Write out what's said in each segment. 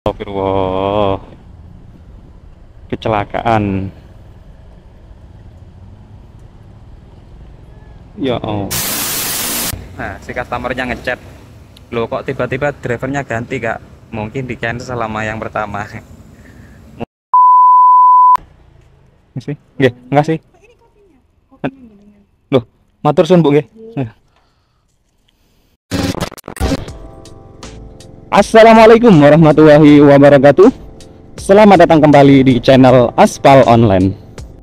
Astagfirullah, kecelakaan. Ya Allah. Nah, si customernya ngechat, loh kok tiba-tiba drivernya ganti kak? Mungkin di cancel selama yang pertama. Sih, nggih, enggak sih. Loh, matur suwun Bu nggih. Assalamualaikum warahmatullahi wabarakatuh. Selamat datang kembali di channel Aspal Online.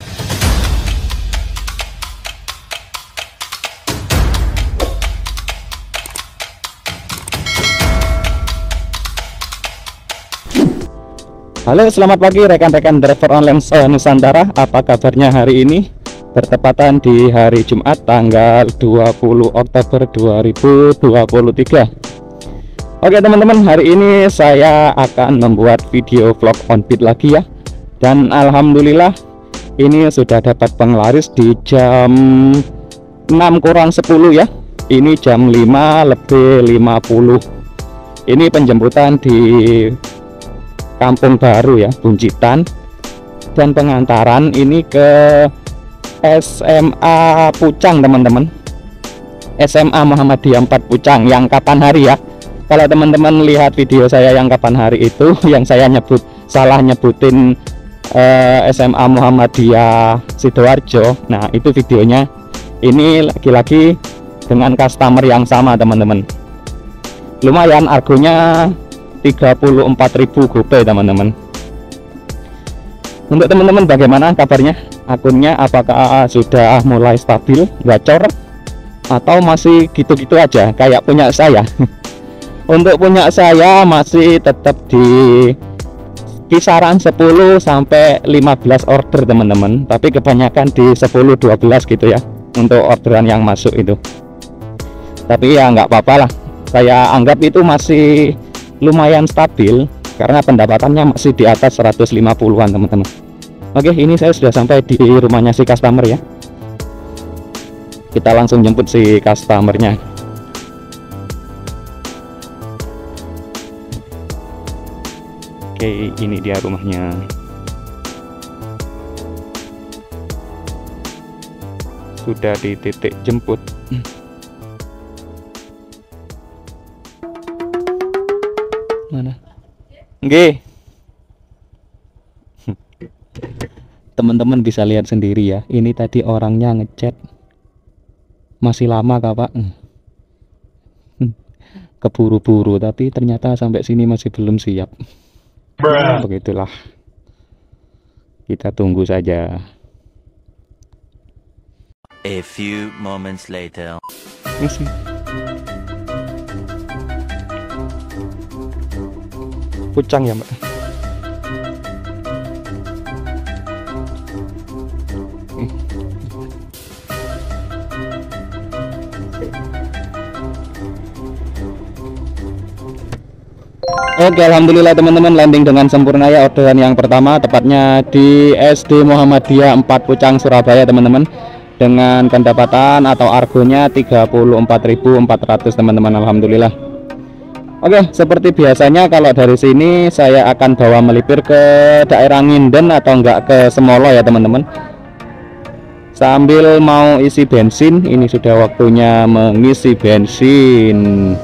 Halo, selamat pagi rekan-rekan driver online Nusantara. Apa kabarnya hari ini? Bertepatan di hari Jumat tanggal 20 Oktober 2023. Oke teman-teman, hari ini saya akan membuat video vlog on beat lagi ya. Dan alhamdulillah ini sudah dapat penglaris di jam 6 kurang 10 ya. Ini jam 5 lebih 50. Ini penjemputan di Kampung Baru ya, Buncitan. Dan pengantaran ini ke SMA Pucang teman-teman. SMA Muhammadiyah 4 Pucang, yang kapan hari ya. Kalau teman-teman lihat video saya yang kapan hari itu, yang saya salah nyebutin SMA Muhammadiyah Sidoarjo. Nah itu videonya. Ini lagi-lagi dengan customer yang sama teman-teman. Lumayan argonya 34.000 gopay teman-teman. Untuk teman-teman bagaimana kabarnya? Akunnya apakah sudah mulai stabil, gacor, atau masih gitu-gitu aja kayak punya saya? Untuk punya saya masih tetap di kisaran 10 sampai 15 order teman-teman, tapi kebanyakan di 10-12 gitu ya untuk orderan yang masuk itu. Tapi ya nggak apa-apa lah, saya anggap itu masih lumayan stabil karena pendapatannya masih di atas 150-an teman-teman. Oke, ini saya sudah sampai di rumahnya si customer ya. Kita langsung jemput si customernya. Oke, ini dia rumahnya. Sudah di titik jemput. Mana? Nggih. Teman-teman bisa lihat sendiri ya. Ini tadi orangnya ngechat. Masih lama kak Pak. Keburu-buru, tapi ternyata sampai sini masih belum siap. Ya, begitulah. Kita tunggu saja. A few moments later. Masih. Pucang ya Mbak. Oke, alhamdulillah teman-teman, landing dengan sempurna ya orderan yang pertama, tepatnya di SD Muhammadiyah 4 Pucang Surabaya teman-teman, dengan pendapatan atau argonya 34.400 teman-teman. Alhamdulillah. Oke, seperti biasanya kalau dari sini saya akan bawa melipir ke daerah Nginden atau enggak ke Semolo ya teman-teman. Sambil mau isi bensin, ini sudah waktunya mengisi bensin.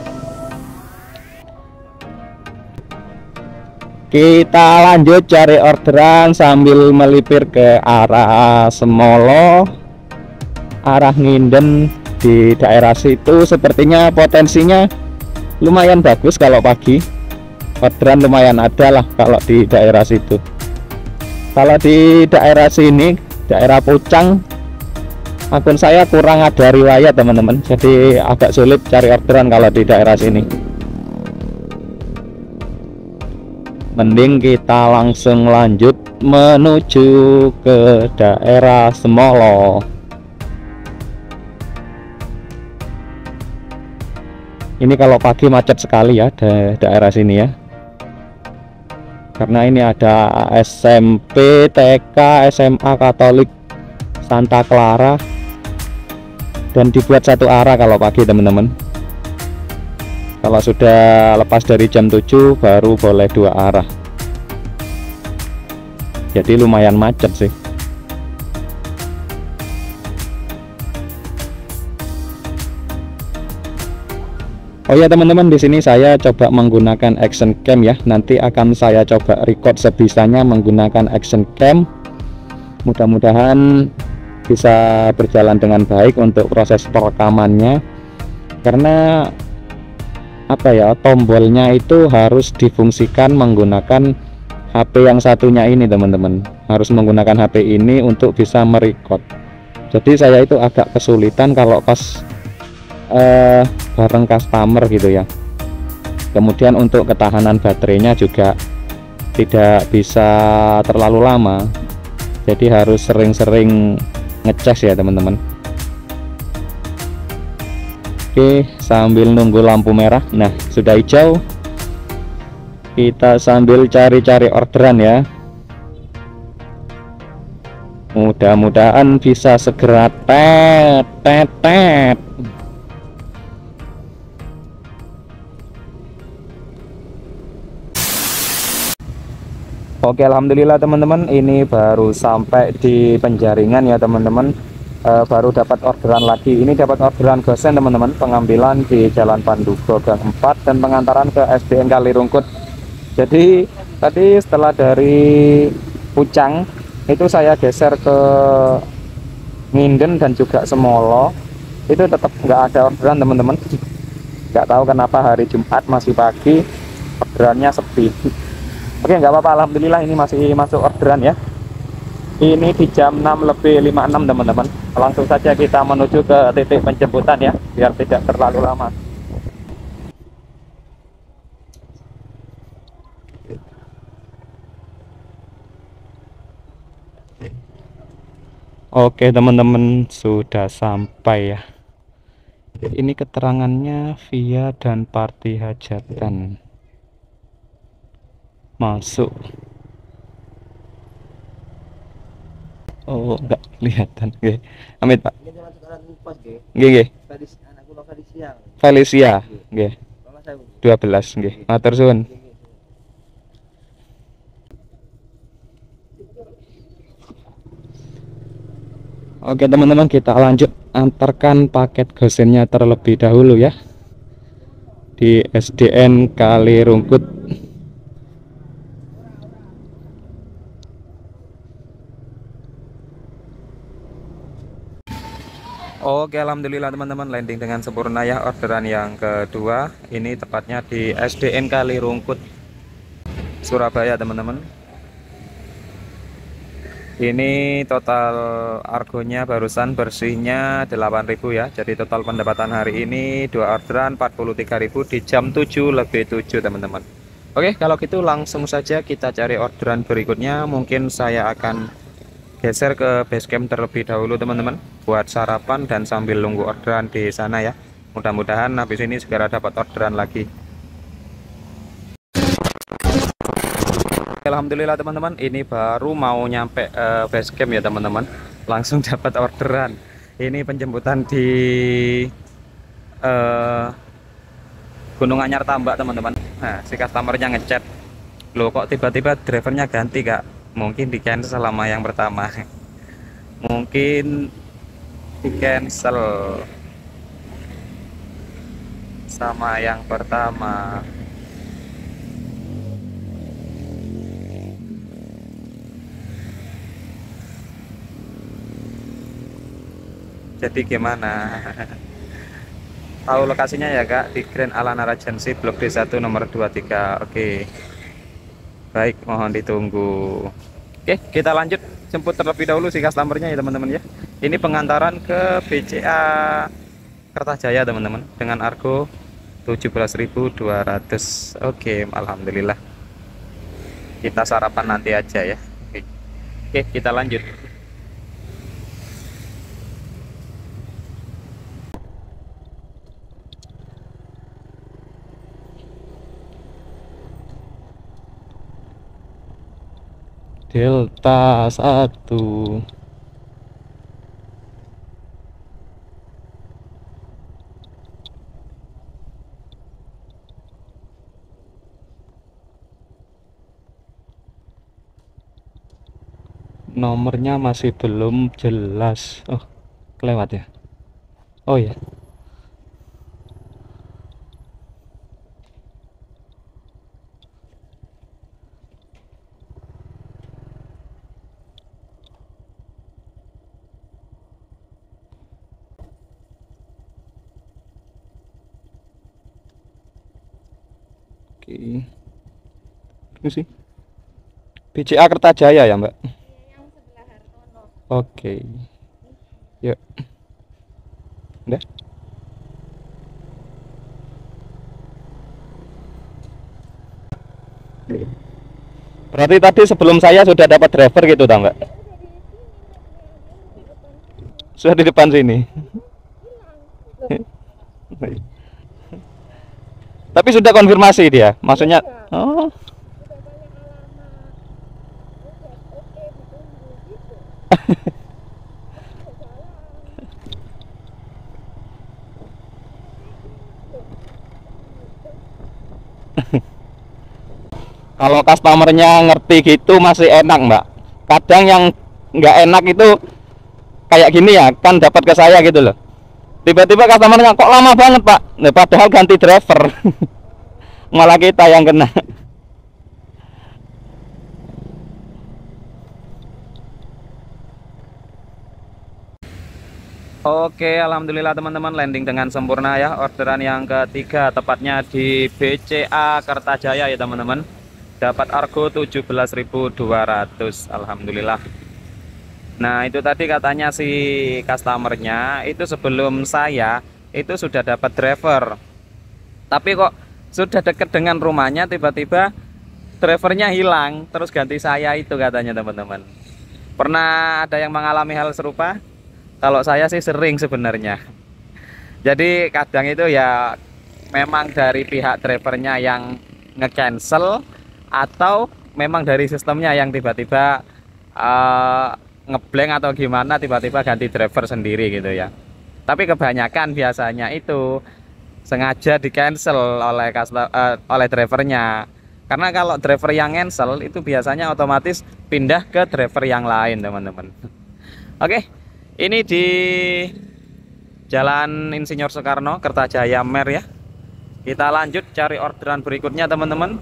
Kita lanjut cari orderan sambil melipir ke arah Semolo, arah Nginden. Di daerah situ sepertinya potensinya lumayan bagus kalau pagi. Orderan lumayan ada lah kalau di daerah situ. Kalau di daerah sini, daerah Pucang, akun saya kurang ada riwayat teman-teman, jadi agak sulit cari orderan kalau di daerah sini. Mending kita langsung lanjut menuju ke daerah Semolo. Ini kalau pagi macet sekali ya daerah sini ya. Karena ini ada SMP, TK, SMA Katolik Santa Clara, dan dibuat satu arah kalau pagi teman-teman. Kalau sudah lepas dari jam 7 baru boleh 2 arah. Jadi lumayan macet sih. Oh ya teman-teman, di sini saya coba menggunakan action cam ya. Nanti akan saya coba record sebisanya menggunakan action cam. Mudah-mudahan bisa berjalan dengan baik untuk proses perekamannya. Karena apa ya, tombolnya itu harus difungsikan menggunakan HP yang satunya ini teman-teman. Harus menggunakan HP ini untuk bisa merecord. Jadi saya itu agak kesulitan kalau pas bareng customer gitu ya. Kemudian untuk ketahanan baterainya juga tidak bisa terlalu lama, jadi harus sering-sering ngecas ya teman-teman. Oke, sambil nunggu lampu merah, nah sudah hijau, kita sambil cari-cari orderan ya. Mudah-mudahan bisa segera tet. Oke, alhamdulillah teman-teman, ini baru sampai di Penjaringan ya teman-teman. Baru dapat orderan lagi. Ini dapat orderan gosen teman-teman, pengambilan di Jalan Pandugo Gang 4 dan pengantaran ke SDN Kalirungkut. Jadi tadi setelah dari Pucang itu saya geser ke Nginden dan juga Semolo, itu tetap nggak ada orderan teman-teman. Nggak tahu kenapa hari Jumat masih pagi orderannya sepi. Oke, nggak apa-apa, alhamdulillah ini masih masuk orderan ya. Ini di jam 6:56 teman-teman. Langsung saja kita menuju ke titik penjemputan ya, biar tidak terlalu lama. Oke teman-teman, sudah sampai ya. Ini keterangannya via dan party hajatan. Masuk. Oh, enggak kelihatan. Nggih. Amit, Pak. Nggih, nggih. Felicia. Nggih. 12 nggih. Matur suwun. Oke teman-teman, kita lanjut antarkan paket gosennya terlebih dahulu ya di SDN Kalirungkut. Oke, alhamdulillah teman-teman, landing dengan sempurna ya orderan yang kedua. Ini tepatnya di SDN Kalirungkut, Surabaya teman-teman. Ini total argonya barusan bersihnya 8.000 ya. Jadi total pendapatan hari ini 2 orderan 43.000 di jam 7:07 teman-teman. Oke, kalau gitu langsung saja kita cari orderan berikutnya. Mungkin saya akan geser ke basecamp terlebih dahulu teman-teman, buat sarapan dan sambil nunggu orderan di sana ya. Mudah-mudahan habis ini segera dapat orderan lagi. Alhamdulillah teman-teman, ini baru mau nyampe basecamp ya teman-teman, langsung dapat orderan. Ini penjemputan di Gunung Anyar Tambak teman-teman. Nah, si customernya ngechat, loh kok tiba-tiba drivernya ganti kak. Mungkin di cancel sama yang pertama. Mungkin di cancel sama yang pertama. Jadi gimana? Tahu lokasinya ya kak, di Grand Alana Regency Blok D1 nomor 23. Oke. Baik, mohon ditunggu. Oke, kita lanjut jemput terlebih dahulu si customernya ya teman-teman ya. Ini pengantaran ke BCA Kertajaya teman-teman dengan argo 17.200. Oke, alhamdulillah. Kita sarapan nanti aja ya. Oke, kita lanjut. Delta 1. Nomornya masih belum jelas. Oh, kelewat ya. Oh ya. Oke. Ini sih. BCA Kertajaya ya, Mbak? Yang sebelah Hartono. Oke. Yuk. Udah. Berarti tadi sebelum saya sudah dapat driver gitu, tak, Mbak? Sudah di depan sini. Tapi sudah konfirmasi dia, maksudnya. Oh, Udah tanya alamat. Udah oke ditunggu gitu. Udah jalan. kalau customernya ngerti gitu masih enak, Mbak. Kadang yang nggak enak itu kayak gini ya, kan dapat ke saya gitu loh. Tiba-tiba customernya kok lama banget, Pak. Nah, padahal ganti driver. Malah kita yang kena. Oke, alhamdulillah teman-teman, landing dengan sempurna ya. Orderan yang ketiga tepatnya di BCA Kertajaya ya teman-teman. Dapat argo 17.200. Alhamdulillah. Nah, itu tadi katanya si customernya itu sebelum saya itu sudah dapat driver. Tapi kok sudah dekat dengan rumahnya tiba-tiba drivernya hilang, terus ganti saya itu katanya teman-teman. Pernah ada yang mengalami hal serupa? Kalau saya sih sering sebenarnya. Jadi kadang itu ya memang dari pihak drivernya yang nge-cancel atau memang dari sistemnya yang tiba-tiba ngeblank atau gimana, tiba-tiba ganti driver sendiri gitu ya. Tapi kebanyakan biasanya itu sengaja di cancel oleh drivernya, karena kalau driver yang cancel itu biasanya otomatis pindah ke driver yang lain teman-teman. Oke, ini di Jalan Insinyur Soekarno, Kertajaya Mer ya. Kita lanjut cari orderan berikutnya teman-teman.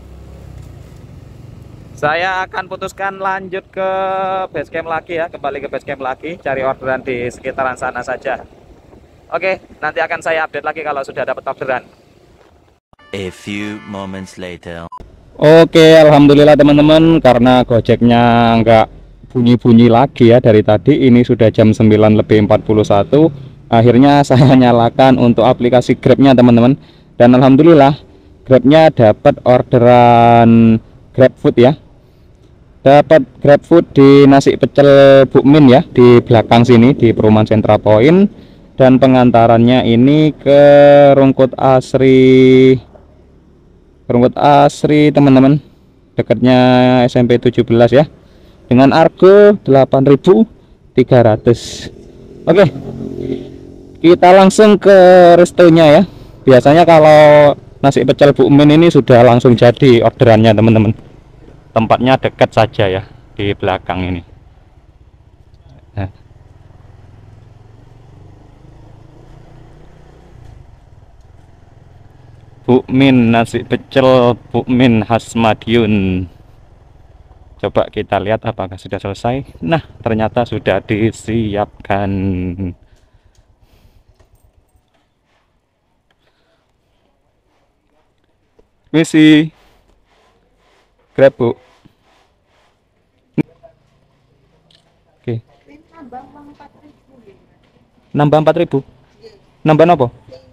Saya akan putuskan lanjut ke base camp lagi ya, kembali ke base camp lagi, cari orderan di sekitaran sana saja. Oke, nanti akan saya update lagi kalau sudah dapat orderan. A few moments later. Oke, alhamdulillah teman-teman, karena Gojeknya nggak bunyi-bunyi lagi ya dari tadi. Ini sudah jam 9:41. Akhirnya saya nyalakan untuk aplikasi Grabnya teman-teman. Dan alhamdulillah Grabnya dapat orderan GrabFood ya. Dapat GrabFood di nasi pecel Bu Min ya, di belakang sini di perumahan Sentra Point. Dan pengantarannya ini ke Rungkut Asri teman-teman, dekatnya SMP 17 ya, dengan argo 8.300. Oke, kita langsung ke restonya ya. Biasanya kalau nasi pecel Bu Min ini sudah langsung jadi orderannya teman-teman. Tempatnya dekat saja ya, di belakang ini. Nah. Bu Min, nasi pecel Bu Min khas Madiun. Coba kita lihat apakah sudah selesai. Nah, ternyata sudah disiapkan. Misi Grab, Bu. Oke. Nambah 4.000. Nambah apa?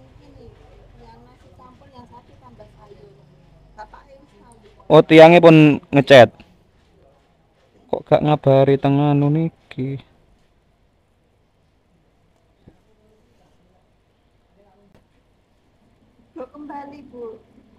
Oh, tiangnya pun ngechat. Kok gak ngabari tengah niki? Kembali Bu.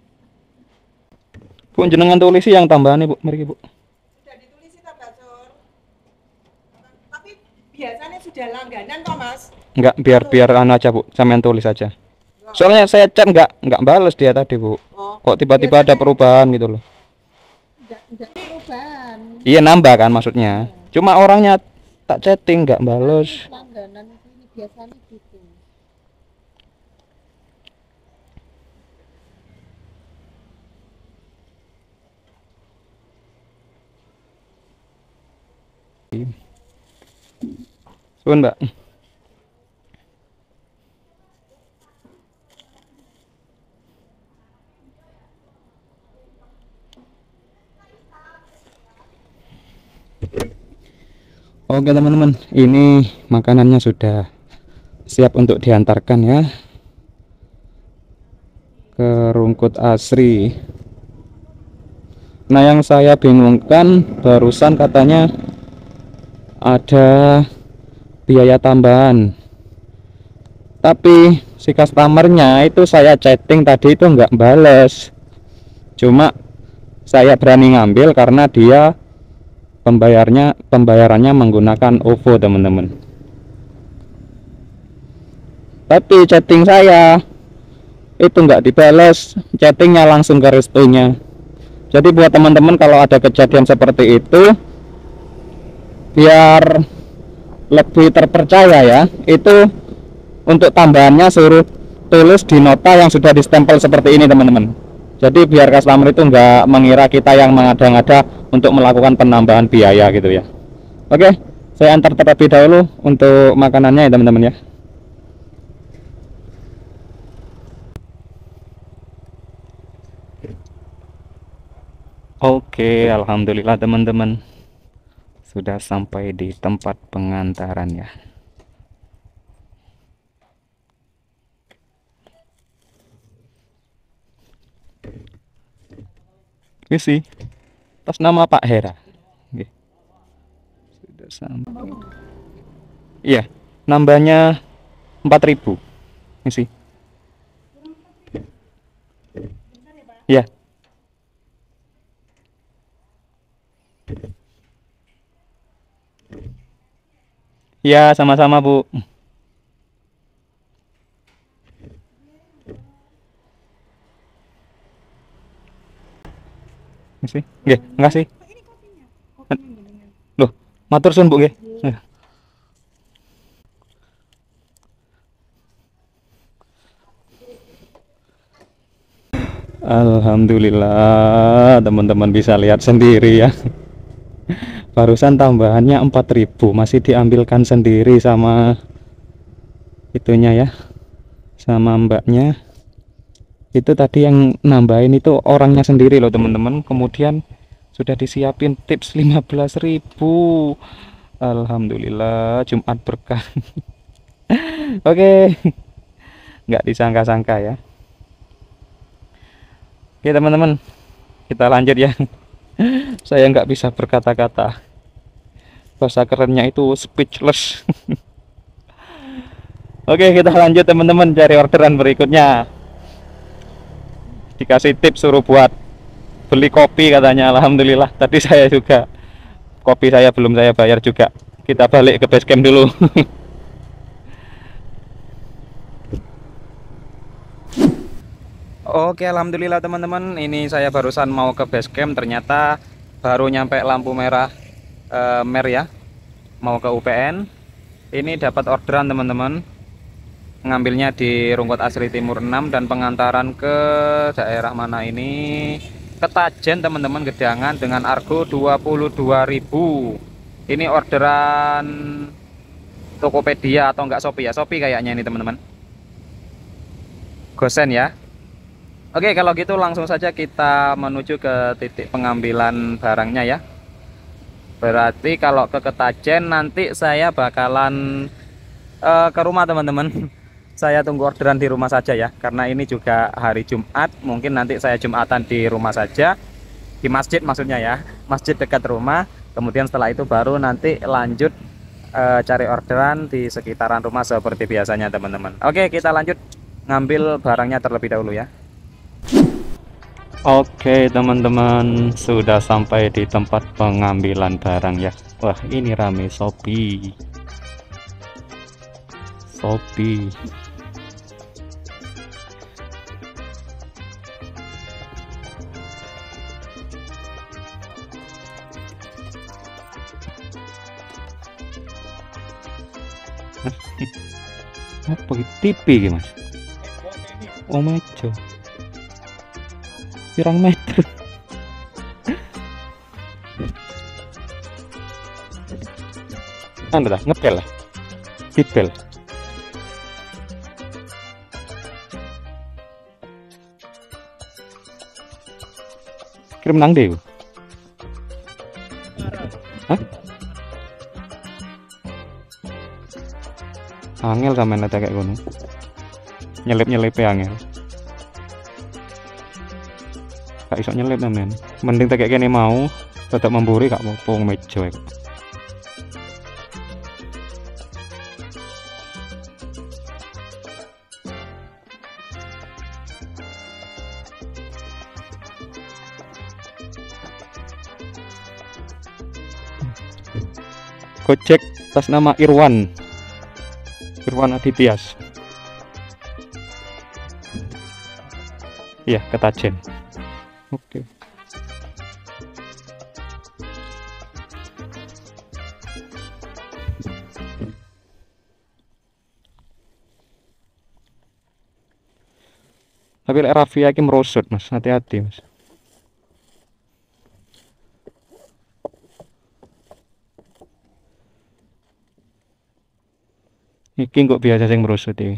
Bu, jenengan tulisi yang tambahan nih Bu, mari Bu. Sudah ditulisi tak Bacor. Tapi biasanya sudah langganan toh Mas. Enggak, biar anu aja Bu, sampean tulis aja. Soalnya saya chat enggak bales dia tadi Bu. Oh, Kok tiba-tiba ada perubahan gitu loh. Enggak perubahan. Iya, nambah kan maksudnya. Cuma orangnya tak chatting nggak balas. Langganan ini biasanya gitu. Suun Mbak. Oke teman-teman, ini makanannya sudah siap untuk diantarkan ya ke Rungkut Asri. Nah yang saya bingungkan barusan katanya ada biaya tambahan, tapi si customernya itu saya chatting tadi itu nggak bales. Cuma saya berani ngambil karena dia pembayarannya menggunakan OVO teman-teman. Tapi chatting saya itu nggak dibales, chattingnya langsung ke restonya. Jadi buat teman-teman kalau ada kejadian seperti itu, biar lebih terpercaya ya, itu untuk tambahannya suruh tulis di nota yang sudah distempel seperti ini teman-teman. Jadi biar customer itu nggak mengira kita yang mengada-ngada untuk melakukan penambahan biaya gitu ya. Oke, saya antar terlebih dahulu untuk makanannya ya teman-teman ya. Oke, alhamdulillah teman-teman sudah sampai di tempat pengantaran ya. Ini sih atas nama Pak Hera. Oke. Sudah sampai. Iya, nambahnya 4.000. Ini sih. Iya. Ya, sama-sama Bu. Nggih, nggih, makasih. Loh, matur suwun Bu nggih. Alhamdulillah, teman-teman bisa lihat sendiri ya. Barusan tambahannya 4.000 masih diambilkan sendiri sama itunya ya, sama mbaknya. Itu tadi yang nambahin itu orangnya sendiri loh teman-teman. Kemudian sudah disiapin tips 15.000. Alhamdulillah, Jumat berkah. Oke, nggak disangka-sangka ya. Oke teman-teman, kita lanjut ya. Saya nggak bisa berkata-kata, bahasa kerennya itu speechless. Oke, kita lanjut teman-teman, cari orderan berikutnya. Dikasih tips suruh buat beli kopi katanya. Alhamdulillah, tadi saya juga kopi saya belum saya bayar juga. Kita balik ke base camp dulu. Oke, alhamdulillah teman-teman, ini saya barusan mau ke base camp, ternyata baru nyampe lampu merah mer ya, mau ke UPN. Ini dapat orderan teman-teman, ngambilnya di Rungkut Asri Timur 6 dan pengantaran ke daerah mana ini, Ketajen teman-teman, Gedangan, dengan argo 22.000. Ini orderan Tokopedia atau enggak Shopee ya, Shopee kayaknya ini teman-teman, gosen ya. Oke, kalau gitu langsung saja kita menuju ke titik pengambilan barangnya ya. Berarti kalau ke Ketajen nanti saya bakalan ke rumah teman-teman. Saya tunggu orderan di rumah saja ya, karena ini juga hari Jumat. Mungkin nanti saya Jumatan di rumah saja, di masjid maksudnya ya, masjid dekat rumah. Kemudian setelah itu baru nanti lanjut cari orderan di sekitaran rumah seperti biasanya teman-teman. Oke, kita lanjut ngambil barangnya terlebih dahulu ya. Oke teman-teman, sudah sampai di tempat pengambilan barang ya. Wah, ini rame Shopee. Apa iki TV iki, Mas? Oh, meja. Pirang meter. Anda ngepel lah. Dipel. Kirim nang deh. Hah? Angel sama neta kayak ngono. Nyelip angel. Gak iso nyelip men. Mending tak kayak gini mau tetap memburi gak mau pung meja. Gojek atas nama Irwan Adityas. Iya, Ketajen. Oke. Tapi lek Rafia iki merosot, Mas. Hati-hati, Mas. Iki kok biasa sing merosot iki.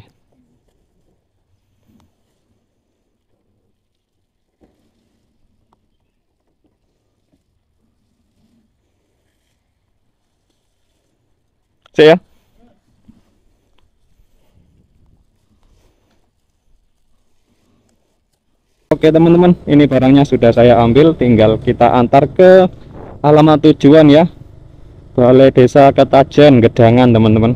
Saya. Oke teman-teman, ini barangnya sudah saya ambil, tinggal kita antar ke alamat tujuan ya. Balai Desa Ketajen, Gedangan teman-teman.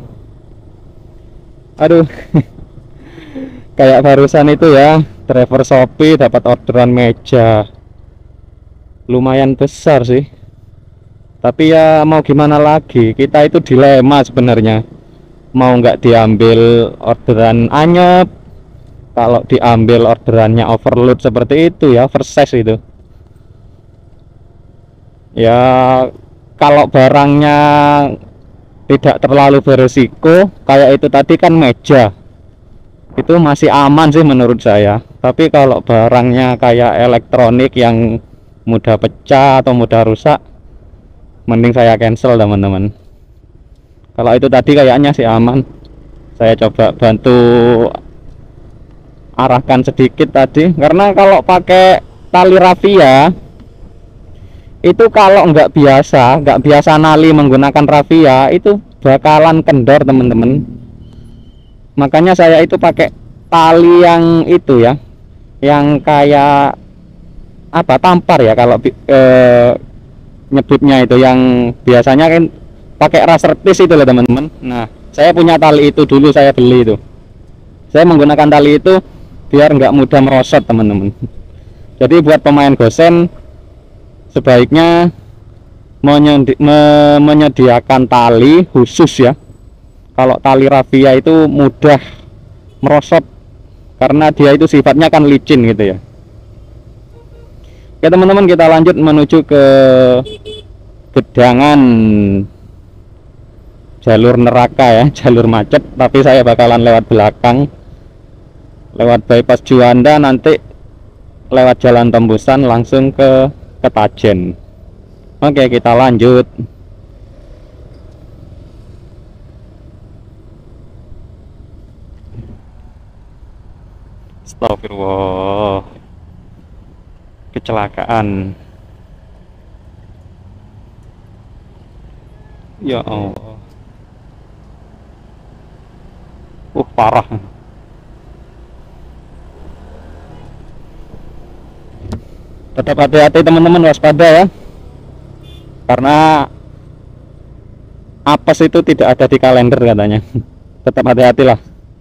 Aduh. Kayak barusan itu ya, driver Shopee dapat orderan meja. Lumayan besar sih. Tapi ya mau gimana lagi, kita itu dilema sebenarnya. Mau nggak diambil orderan anyep, kalau diambil orderannya overload seperti itu ya, oversize itu. Ya kalau barangnya tidak terlalu beresiko, kayak itu tadi kan meja, itu masih aman sih menurut saya. Tapi kalau barangnya kayak elektronik yang mudah pecah atau mudah rusak, mending saya cancel teman-teman. Kalau itu tadi kayaknya sih aman. Saya coba bantu arahkan sedikit tadi, karena kalau pakai tali rafia itu kalau nggak biasa nali menggunakan rafia itu bakalan kendor teman-teman. Makanya saya itu pakai tali yang itu ya, yang kayak apa, tampar ya kalau nyebutnya itu, yang biasanya kan pakai raser piece itu loh teman-teman. Nah saya punya tali itu dulu, saya beli itu. Saya menggunakan tali itu biar nggak mudah merosot teman-teman. Jadi buat pemain gosen sebaiknya menyediakan tali khusus ya. Kalau tali rafia itu mudah merosot karena dia itu sifatnya kan licin gitu ya. Oke teman-teman, kita lanjut menuju ke Gedangan, jalur neraka ya, jalur macet. Tapi saya bakalan lewat belakang, lewat bypass Juanda, nanti lewat jalan tembusan langsung ke Ketajen. Oke, kita lanjut. Astagfirullah, kecelakaan. Ya Allah. Parah. Tetap hati-hati teman-teman, waspada ya. Karena apes itu tidak ada di kalender katanya. Tetap hati-hatilah.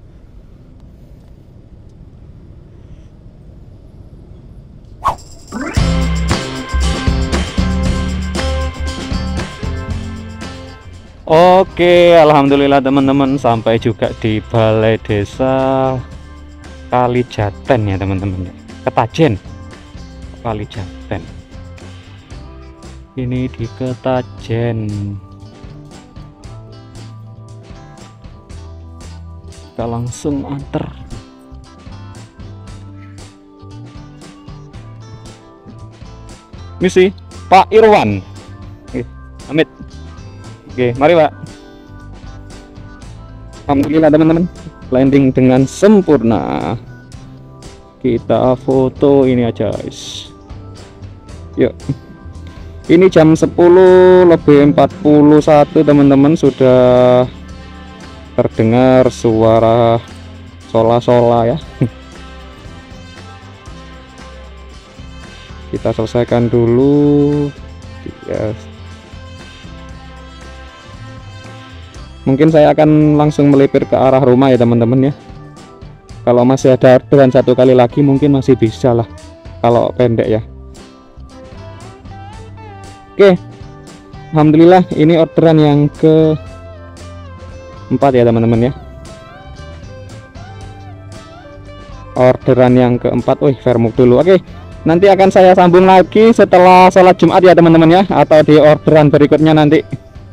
Oke, alhamdulillah teman-teman, sampai juga di Balai Desa Kalijaten ya teman-teman. Ketajen, Kalijaten. Ini di Ketajen. kita langsung anter. Misi Pak Irwan. Oke, Amit. Oke, mari Pak. Alhamdulillah teman-teman, landing dengan sempurna. Kita foto ini aja guys. Yuk. Ini jam 10:41 teman-teman, sudah terdengar suara sola-sola ya. Kita selesaikan dulu. Yes. Mungkin saya akan langsung melipir ke arah rumah ya teman-teman ya. Kalau masih ada orderan satu kali lagi mungkin masih bisa lah kalau pendek ya. Oke, alhamdulillah ini orderan yang ke-4 ya teman-teman ya. Orderan yang ke-4. Wih, vermuk dulu. Oke, nanti akan saya sambung lagi setelah sholat Jumat ya teman-teman ya, atau di orderan berikutnya nanti.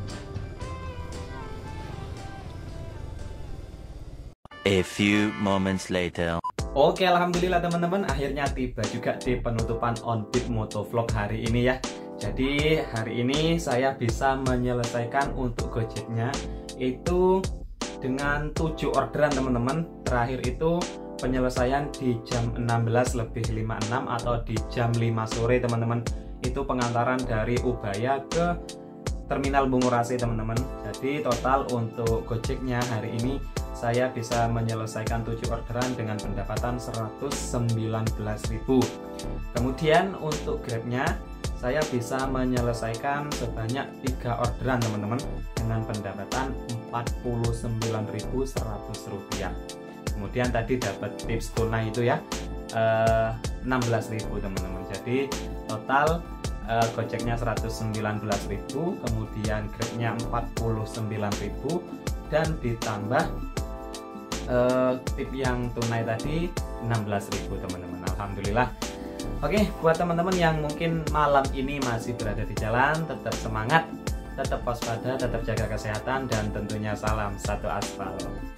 A few moments later. Oke, alhamdulillah teman-teman, akhirnya tiba juga di penutupan On-Beat Motovlog hari ini ya. Jadi hari ini saya bisa menyelesaikan untuk Gojeknya itu dengan 7 orderan teman-teman. Terakhir itu penyelesaian di jam 16:56 atau di jam 5 sore teman-teman. Itu pengantaran dari Ubaya ke Terminal Bungurasi teman-teman. Jadi total untuk Gojeknya hari ini saya bisa menyelesaikan 7 orderan dengan pendapatan 119.000. Kemudian untuk Grabnya saya bisa menyelesaikan sebanyak 3 orderan teman-teman dengan pendapatan Rp49.100. Kemudian tadi dapat tips tunai itu ya 16.000 teman-teman. Jadi total Gojeknya 119.000, kemudian Grabnya 49.000, dan ditambah tip yang tunai tadi 16.000 teman-teman. Alhamdulillah. Oke, buat teman-teman yang mungkin malam ini masih berada di jalan, tetap semangat, tetap waspada, tetap jaga kesehatan, dan tentunya salam satu aspal.